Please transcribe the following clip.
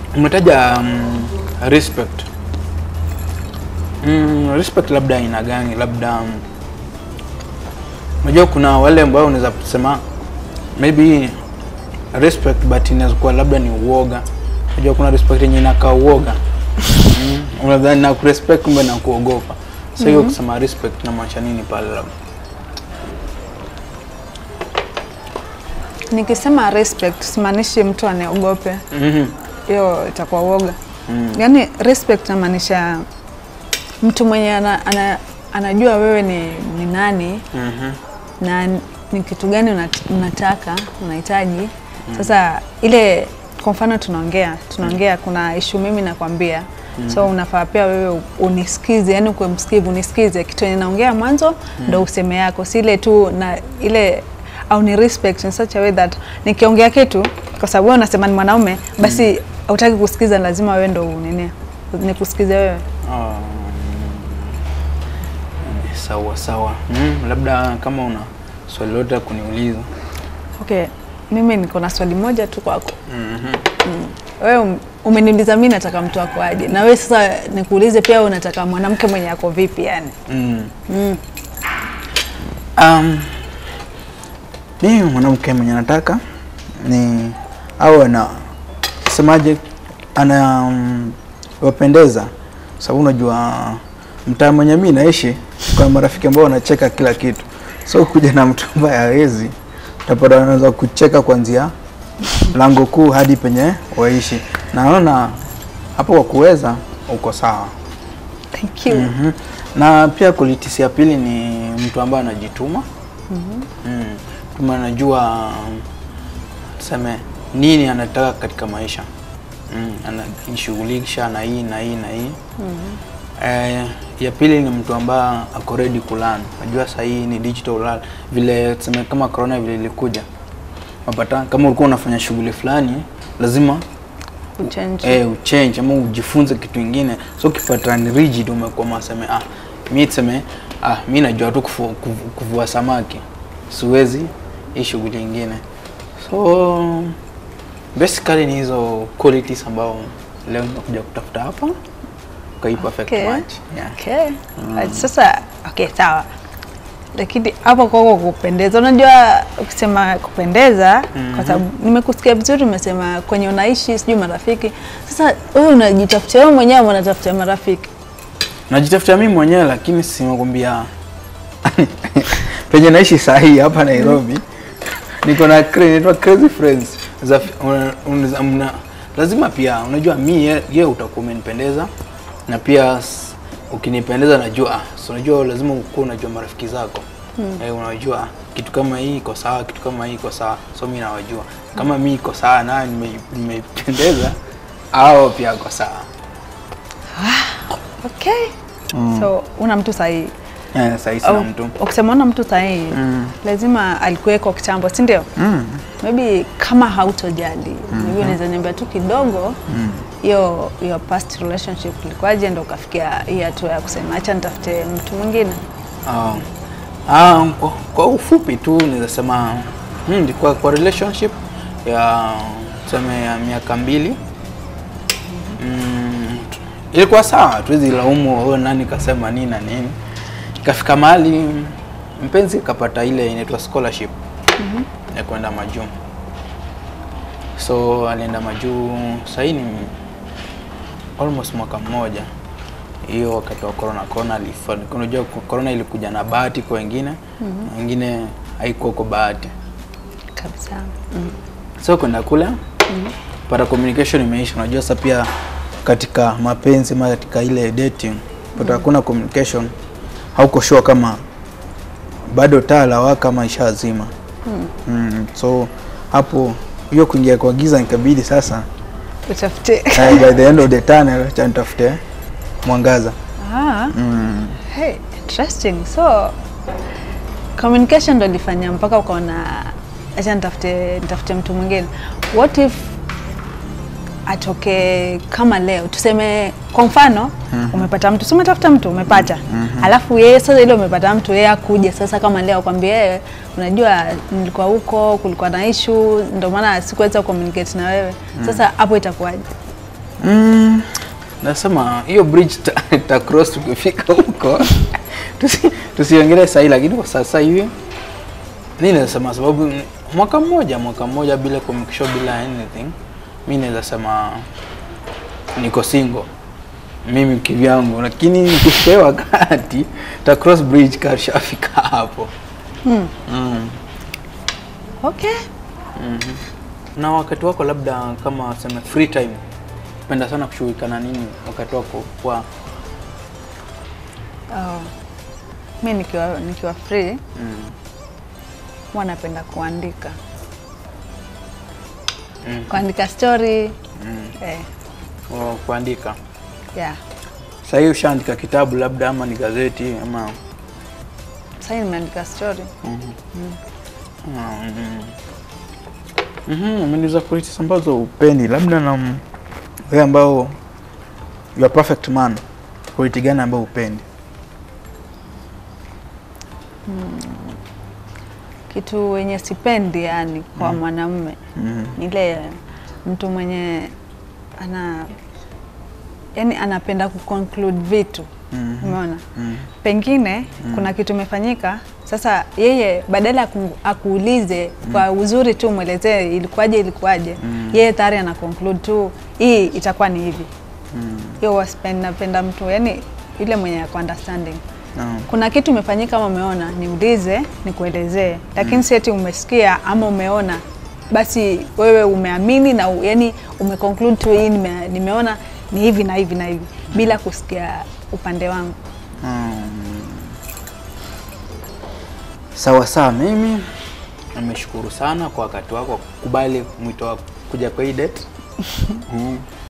Umetaja respect. Respect labda ina gani? Labda unajua kuna wale ambao unaweza kusema maybe respect but inaweza kuwa labda ni uoga. Unajua kuna respect yenye inakaa uoga. Unadhani na respect kumbe na kuogopa. So hiyo kusema respect na maanisha nini pale labda? Nikisema respect simaanishi mtu anaogope. Hiyo itakuwa uoga. Yaani respect inamaanisha mtu mwenye anajua wewe ni nani na ni kitu gani unataka, unahitaji. Sasa ile kwa mfano tunaongea kuna issue mimi nakwambia. So unafaa pia wewe unisikize, yani uwe msikivu, unisikize kitu ninaongea mwanzo ndio useme yako. Si ile tu na ile au ni respect in such a way that nikiongea kitu kwa sababu wewe unasema ni mwanaume basi hutaki kusikiza, lazima wewe ndio nikusikize wewe. Sawa. Labda kama una swali lolote kuniuliza. Okay, mimi niko na swali moja tu kwako. Wewe umeniuliza mimi nataka mtu wako aje. Na wewe sasa nikuulize pia unataka mwanamke mwenye yako vipi yani? Mimi mwanamke mwenye nataka ni au semaje wapendeza. Sababu unajua mtaa mwenye mimi naishi kwa marafiki ambao wanacheka kila kitu. So kuja na mtu ambaye hawezi utapata anaweza kucheka kuanzia lango kuu hadi penye waishi. Naona hapo kwa kuweza uko sawa. Thank you. Na pia quality ya pili ni mtu ambaye anajituma. Kama anajua tuseme nini anataka katika maisha. Anajishughulisha na hii. Ya pili ni mtu ambaye ako ready kulearn. Unajua sasa hii ni digital world. Vile tuseme kama corona vile ilikuja. Unapata kama ulikuwa unafanya shughuli fulani lazima uchange ama ujifunze kitu kingine. So ukipata ni rigid umekuwa maseme mimi najua tu kuvua samaki. Siwezi hii shughuli nyingine. So basically ni hizo qualities ambao leo nimekuja kutafuta hapa. Kwa perfect match. Yeah. Sasa sawa. Lakini hapo kwa kupendeza, unajua ukisema kupendeza kwa sababu nimekusikia vizuri umesema kwenye unaishi sijui marafiki. Sasa wewe unajitafutia wewe mwenyewe au unatafutia marafiki? Najitafutia mimi mwenyewe lakini simekwambia penye naishi sahi hapa Nairobi. Niko na crazy friends. Lazima pia unajua mimi yeye utakuwa umenipendeza na pia ukinipendeza najua unajua lazima ukue unajua marafiki zako. Unajua kitu kama hii iko sawa, kitu kama hii iko sawa. So mimi nawajua kama mimi iko sawa na nimependeza au pia iko sawa. So una mtu sahihi. Sahihi sana mtu. Ukisema una mtu sahihi lazima alikuweko kitambo, si ndio? Maybe kama hautojali maybe unaweza niambia tu kidogo your past relationship ilikuwaje ndio ukafikia hii hatua ya kusema acha nitafute mtu mwingine? Kwa ufupi tu naweza sema nilikuwa kwa relationship ya tuseme ya miaka 2. Ilikuwa sawa, tuwezi laumu nani kasema nini na nini. Ikafika mahali mpenzi kapata ile inaitwa scholarship ya kwenda majuu. So alienda majuu sasa ni almost mwaka mmoja. Hiyo wakati wa corona alifanikiwa. Unajua corona ilikuja na bahati kwa wengine, wengine haikuwa kwa bahati kabisa. So kwenda kule para communication imeisha. Unajua sasa pia katika mapenzi ama katika ile dating pata hakuna communication, hauko sure kama bado taa lawaka kama ishazima. So hapo hiyo kuingia kwa giza nikabidi sasa utafute by the end of the tunnel nitafute mwangaza. Hey, interesting. So communication ndio ilifanya mpaka ukaona acha nitafute mtu mwingine. What if atoke kama leo tuseme kwa mfano umepata mtu, umetafuta mtu umepata, alafu yeye sasa ile umepata mtu yeye akuje sasa kama leo akwambie yeye unajua nilikuwa huko kulikuwa na issue ndio maana sikuweza communicate na wewe. Sasa hapo itakuwaje? Nasema hiyo bridge ta cross tukifika huko. Tusiongelee sasa lakini kwa sasa hivi mimi nasema sababu mwaka mmoja bila communication bila anything, mimi naweza sema niko single mimi kivyangu, lakini nikipewa wakati ta cross bridge kashafika hapo. Okay. Na wakati wako labda kama sema free time, penda sana kushughulika na nini wakati wako kwa mimi nikiwa free huwa napenda kuandika. Kuandika story. Kuandika. Yeah. Sasa hiyo ushaandika kitabu labda ama ni gazeti ama? Sasa nimeandika story. Umeniuliza qualities ambazo upendi labda na wewe ambao you are perfect man. Quality gani ambayo upendi? Kitu wenye sipendi yani kwa mwanamume. Ile mtu mwenye yani anapenda kuconclude vitu. Umeona? Pengine kuna kitu imefanyika, sasa yeye badala akuulize kwa uzuri tu muelezee ilikuwaje, yeye tayari ana conclude tu hii itakuwa ni hivi. Hiyo napenda mtu yani yule mwenye understanding. Kuna kitu imefanyika kama umeona, niulize, nikuelezee. Lakini si eti umesikia ama umeona basi wewe umeamini na yani umeconclude tu hii nimeona ni hivi na hivi na hivi bila kusikia upande wangu. Sawa, mimi nimeshukuru sana kwa wakati wako kukubali mwito wa kuja kwa hii date.